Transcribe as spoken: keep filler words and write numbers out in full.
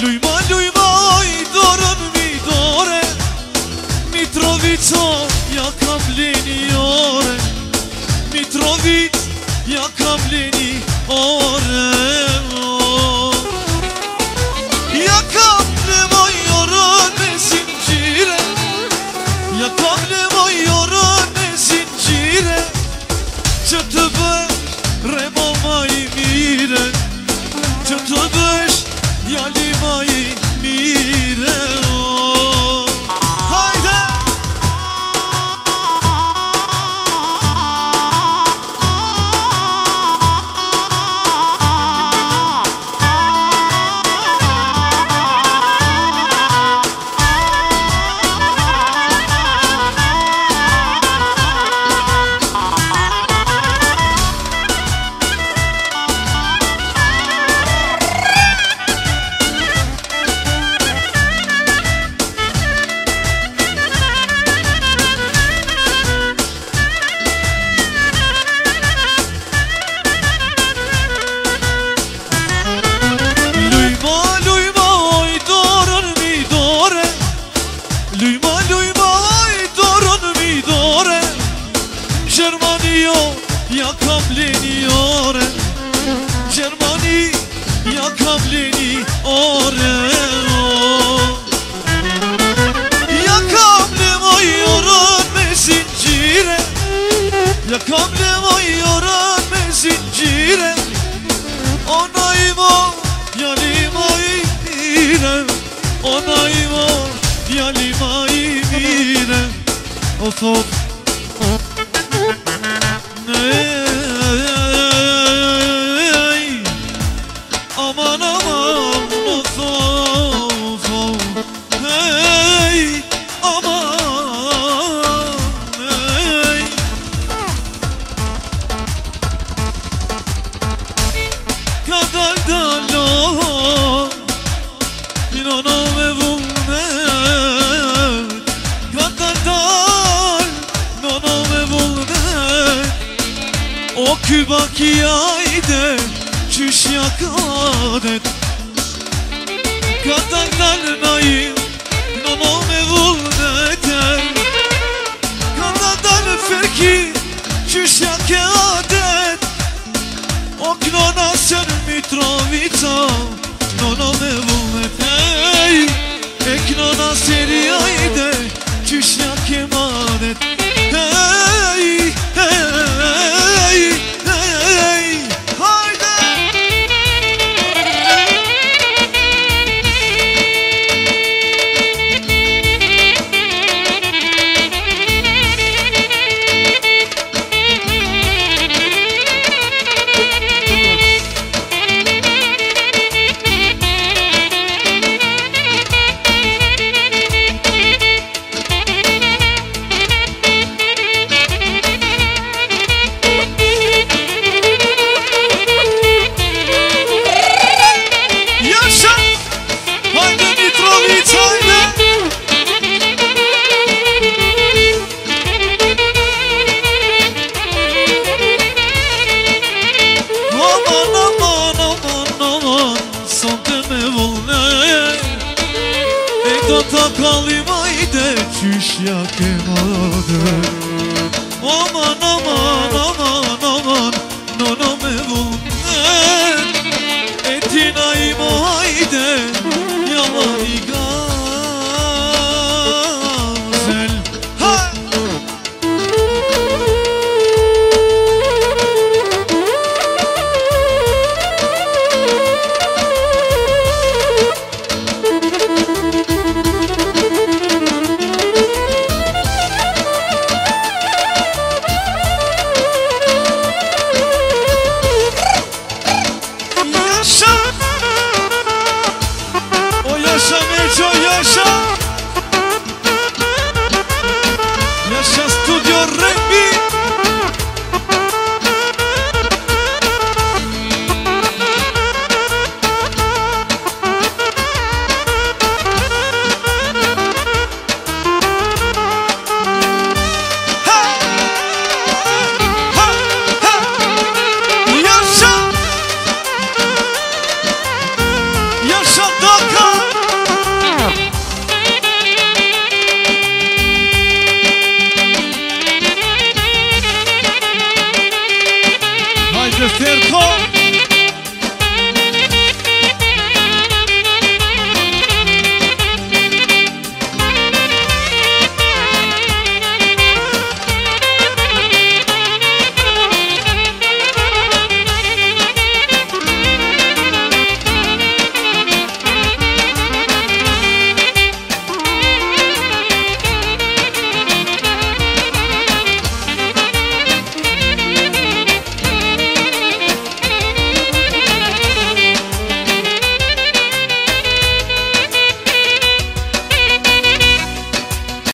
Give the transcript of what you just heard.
Lujma, lujma, oj, dorën mi dore, Mitrovica, ja kam leni ore, Mitrovic, ja kam leni ore, ja kam nevoj orën me zingjire, ja kam nevoj orën me zingjire, që të bësh remo ma i mire, që të bësh djali ma i mire. Hajde! Lujma, lujma, oj, dorën mi dore, Gjermani, ja kam leni ore, Gjermani, ja kam leni ore, ja kam nevoj orën me zingjire, ja kam nevoj orën me zingjire, ona ima, djali ma i mire, ona ima, djali ma i mire. Of, of. Ej, aman, aman, of, of, of. Ej, aman, ej. Ka dal dalo, inano me vullnet, ka dal dal, nono me vullnet. O ky baki ajde, qysh ja kadet, ka dal dal naim, nono me vullnet, ka dal dal ferki, qysh ja kadet. O knona sen Mitrovica, nono me vullnet, ej, e knona seri ajde, qysh ja kemadet, ej, ej, ej, ej, hajde! Ta kalim ajde, qysh ja kemadet. Aman, aman, aman, aman, nono me vullnet, e tina ima ajde, jaman i gazel. Haj! Yaşa Meco, yaşa!